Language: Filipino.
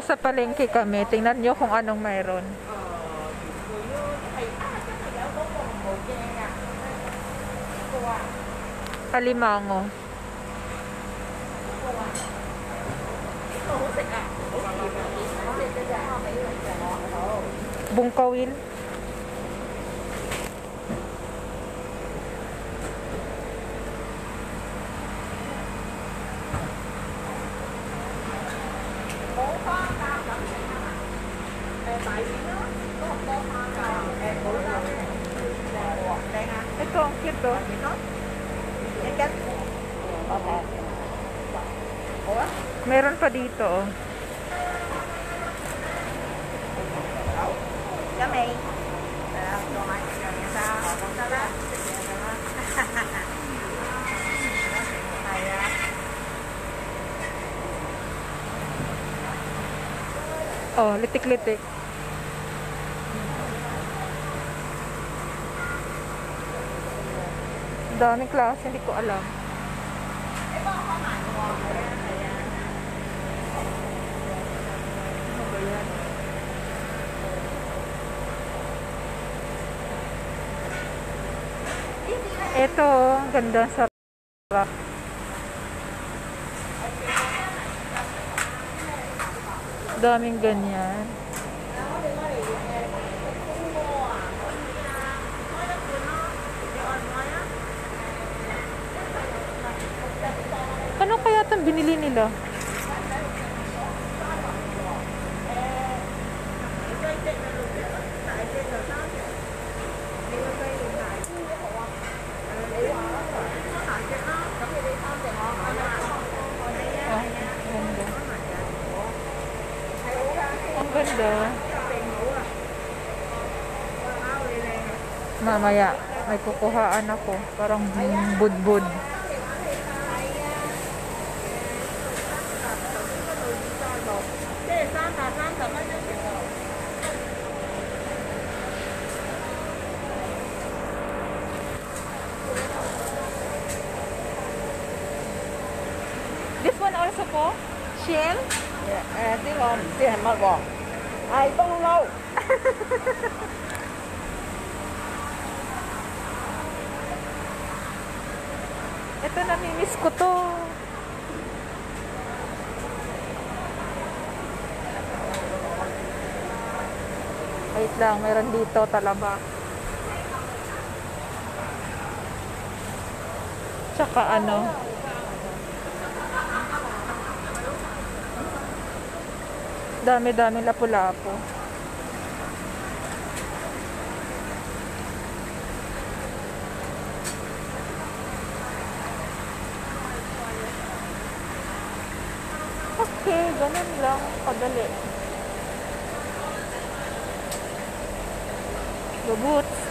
Nasa palengke kami. Tingnan nyo kung anong mayroon. Alimango. Bungkawil. Ito, ang cute oh. Meron pa dito oh. Oh, litik-litik. Daming klase, hindi ko alam. Ito, ang ganda, sarap. Daming ganyan. Ano kaya itong binili nila? Ang ganda. Mamaya, may kukuhaan ako. Parang budbud. This one also po? Shell? Tiếng ngon, tiếng hành mật bò. Ai không lâu. Ito, namimiss ko to. Wait lang, meron dito talaba. Tsaka ano. Dami-dami lapu-lapu. Okay, ganun lang. Kadali. The boots.